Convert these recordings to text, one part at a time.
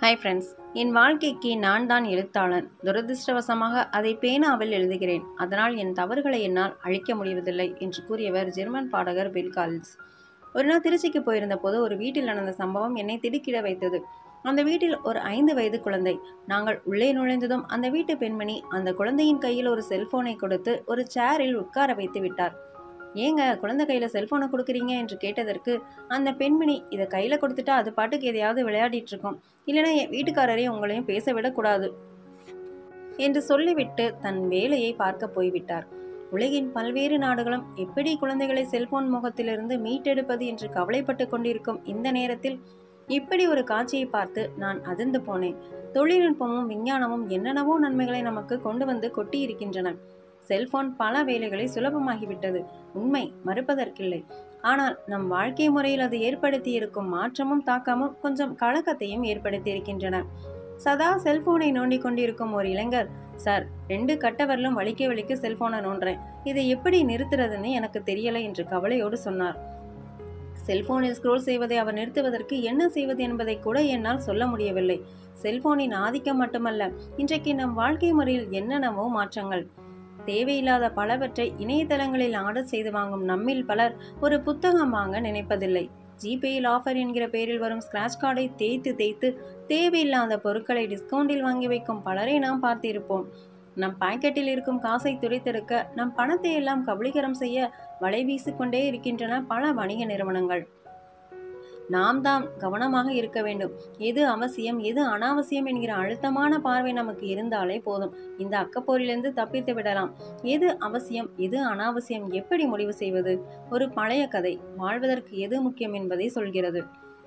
Hi friends, என் வாழ்க்கைக்கு நான் தான் எழுத்தாளன். துரதிர்ஷ்டவசமாக அதை பேனாவில் எழுதுகிறேன். அதனால் என் தவறுகளை என்னால் அழிக்க முடிவதில்லை என்று கூறியவர் ஜெர்மன் பாடகர் பில் காலின்ஸ். ஒரு நாள் திருச்சிக்கு போயிருந்த போது ஒரு வீட்டில் நடந்த சம்பவம் என்னை திடுக்கிட வைத்தது. அந்த வீட்டில் ஒரு 5 வயது குழந்தை. நாங்கள் உள்ளே நுழைந்ததும் அந்த வீட்டு பெண்மணி அந்த குழந்தையின் கையில் ஒரு செல்போனை கொடுத்து ஒரு சேரில் உட்கார வைத்து விட்டார். ஏங்க குழந்தை கையில் செல்போனை கொடுக்குறீங்க என்று கேட்டதற்கு அந்த பெண்மணி, இதை கையில் கொடுத்துட்டா அது பாட்டுக்கு எதையாவது விளையாடிட்டு இருக்கோம், இல்லைனா என் வீட்டுக்காரரையும் உங்களையும் பேச விடக்கூடாது என்று சொல்லிவிட்டு தன் வேலையை பார்க்க போய்விட்டார். உலகின் பல்வேறு நாடுகளும் எப்படி குழந்தைகளை செல்போன் முகத்திலிருந்து மீட்டெடுப்பது என்று கவலைப்பட்டு கொண்டிருக்கும் இந்த நேரத்தில் இப்படி ஒரு காட்சியை பார்த்து நான் அதிர்ந்து போனேன். தொழில்நுட்பமும் விஞ்ஞானமும் என்னென்னவோ நன்மைகளை நமக்கு கொண்டு வந்து கொட்டி இருக்கின்றன. செல்போன் பல வேலைகளை சுலபமாகிவிட்டது, உண்மை, மறுப்பதற்கில்லை. ஆனால் நம் வாழ்க்கை முறையில் அது ஏற்படுத்தி இருக்கும் மாற்றமும் தாக்கமும் கொஞ்சம் கலக்கத்தையும் ஏற்படுத்தி இருக்கின்றன. சதா செல்போனை நோண்டி கொண்டிருக்கும் ஒரு இளைஞர், சார் 2 கட்டவரலும் வலிக்க வலிக்க செல்போனை நோண்டுறேன், இதை எப்படி நிறுத்துறதுன்னு எனக்கு தெரியலை என்று கவலையோடு சொன்னார். செல்போனில் ஸ்க்ரோல் செய்வதை அவர் நிறுத்துவதற்கு என்ன செய்வது என்பதை கூட என்னால் சொல்ல முடியவில்லை. செல்போனின் ஆதிக்கம் மட்டுமல்ல, இன்றைக்கு நம் வாழ்க்கை முறையில் என்னென்னவோ மாற்றங்கள். தேவையில்லாத பலவற்றை இணையதளங்களில் ஆர்டர் செய்து வாங்கும் நம்மில் பலர் ஒரு புத்தகம் வாங்க நினைப்பதில்லை. ஜிபேயில் ஆஃபர் என்கிற பெயரில் வரும் ஸ்கிராட்ச் கார்டை தேய்த்து தேவையில்லாத பொருட்களை டிஸ்கவுண்டில் வாங்கி வைக்கும் பலரை நாம் பார்த்திருப்போம். நம் பாக்கெட்டில் இருக்கும் காசை துடைத்தெடுக்க நம் பணத்தை எல்லாம் கபலீகரம் செய்ய வலை வீசிக்கொண்டே இருக்கின்றன பல வணிக நிறுவனங்கள். நாம் தான் கவனமாக இருக்க வேண்டும். எது அவசியம் எது அனாவசியம் என்கிற அழுத்தமான பார்வை நமக்கு இருந்தாலே போதும், இந்த அக்கப்போரிலிருந்து தப்பித்து விடலாம். எது அவசியம் எது அனாவசியம் எப்படி முடிவு செய்வது? ஒரு பழைய கதை வாழ்வதற்கு எது முக்கியம் என்பதை சொல்கிறது.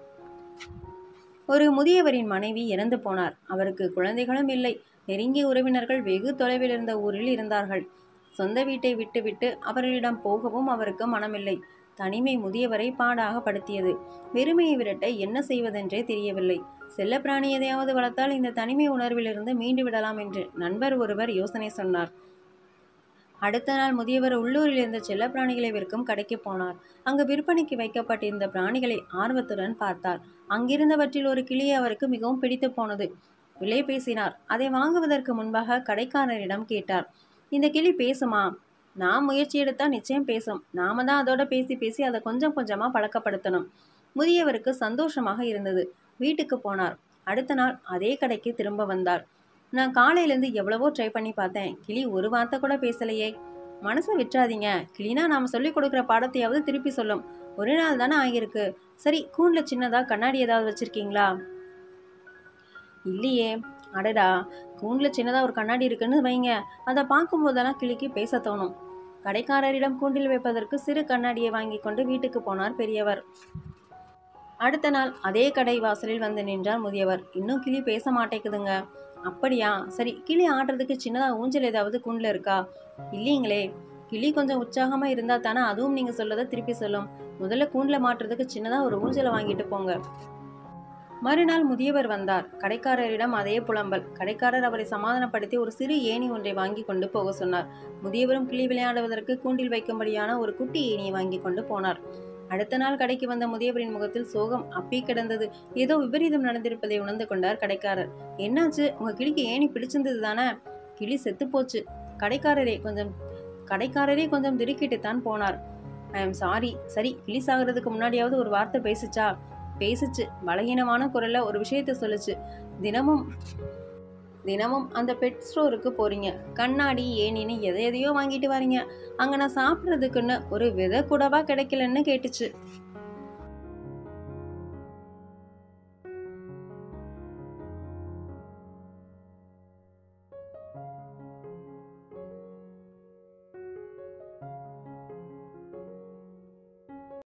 ஒரு முதியவரின் மனைவி இறந்து போனார். அவருக்கு குழந்தைகளும் இல்லை. நெருங்கிய உறவினர்கள் வெகு தொலைவில் இருந்த ஊரில் இருந்தார்கள். சொந்த வீட்டை விட்டுவிட்டு அவர்களிடம் போகவும் அவருக்கு மனமில்லை. தனிமை முதியவரை பாடாக படுத்தியது. வெறுமையை விரட்ட என்ன செய்வதென்றே தெரியவில்லை. செல்லப்பிராணி எதையாவது வளர்த்தால் இந்த தனிமை உணர்விலிருந்து மீண்டு விடலாம் என்று நண்பர் ஒருவர் யோசனை சொன்னார். அடுத்த நாள் முதியவர் உள்ளூரில் இருந்த செல்லப்பிராணிகளை விற்கும் கடைக்கு போனார். அங்கு விற்பனைக்கு வைக்கப்பட்டிருந்த பிராணிகளை ஆர்வத்துடன் பார்த்தார். அங்கிருந்தவற்றில் ஒரு கிளியை அவருக்கு மிகவும் பிடித்து போனது. விலை பேசினார். அதை வாங்குவதற்கு முன்பாக கடைக்காரரிடம் கேட்டார், இந்த கிளி பேசுமா? நாம் முயற்சி எடுத்தால் நிச்சயம் பேசும். நாம தான் அதோட பேசி அதை கொஞ்சம் கொஞ்சமாக பழக்கப்படுத்தணும். முதியவருக்கு சந்தோஷமாக இருந்தது. வீட்டுக்கு போனார். அடுத்த நாள் அதே கடைக்கு திரும்ப வந்தார். நான் காலையிலேருந்து எவ்வளவோ ட்ரை பண்ணி பார்த்தேன், கிளி ஒரு வார்த்தை கூட பேசலையே. மனசை விட்டுறாதீங்க, கிளினா நாம் சொல்லிக் கொடுக்குற பாடத்தையாவது திருப்பி சொல்லும். ஒரு நாள் தானே ஆகியிருக்கு. சரி, கூண்டில் சின்னதாக கண்ணாடி ஏதாவது வச்சுருக்கீங்களா? இல்லையே. அடடா, கூண்டில் சின்னதாக ஒரு கண்ணாடி இருக்குன்னு வைங்க, அதை பார்க்கும்போதெல்லாம் கிளிக்கு பேச தோணும். கடைக்காரரிடம் கூண்டில் வைப்பதற்கு சிறு கண்ணாடியை வாங்கி கொண்டு வீட்டுக்கு போனார் பெரியவர். அடுத்த நாள் அதே கடை வாசலில் வந்து நின்றார் முதியவர். இன்னும் கிளி பேச மாட்டேங்குதுங்க. அப்படியா, சரி, கிளி ஆடுறதுக்கு சின்னதாக ஊஞ்சல் ஏதாவது கூண்டில் இருக்கா? இல்லைங்களே. கிளி கொஞ்சம் உற்சாகமாக இருந்தால் தானே அதுவும் நீங்கள் சொல்லதை திருப்பி சொல்லும். முதல்ல கூண்டில் மாட்டுறதுக்கு சின்னதாக ஒரு ஊஞ்சலை வாங்கிட்டு போங்க. மறுநாள் முதியவர் வந்தார். கடைக்காரரிடம் அதே புலம்பல். கடைக்காரர் அவரை சமாதானப்படுத்தி ஒரு சிறு ஏணி ஒன்றை வாங்கி கொண்டு போக சொன்னார். முதியவரும் கிளி விளையாடுவதற்கு கூண்டில் வைக்கும்படியான ஒரு குட்டி ஏணியை வாங்கி கொண்டு போனார். அடுத்த நாள் கடைக்கு வந்த முதியவரின் முகத்தில் சோகம் அப்பி கிடந்தது. ஏதோ விபரீதம் நடந்திருப்பதை உணர்ந்து கொண்டார் கடைக்காரர். என்னாச்சு? உங்க கிளிக்கு ஏணி பிடிச்சிருந்தது தானே? கிளி செத்து போச்சு. கடைக்காரரே கொஞ்சம் திடுக்கிட்டுத்தான் போனார். I am sorry. சரி, கிளி சாகிறதுக்கு முன்னாடியாவது ஒரு வார்த்தை பேசுச்சா? பேசுச்சு. பலகீனமான குரல்ல ஒரு விஷயத்த சொல்லுச்சு. தினமும் அந்த பெட் ஸ்டோருக்கு போறீங்க, கண்ணாடி ஏணின்னு எதையோ வாங்கிட்டு வரீங்க, அங்க நான் சாப்பிட்றதுக்குன்னு ஒரு விதை கூடவா கிடைக்கலன்னு கேட்டுச்சு.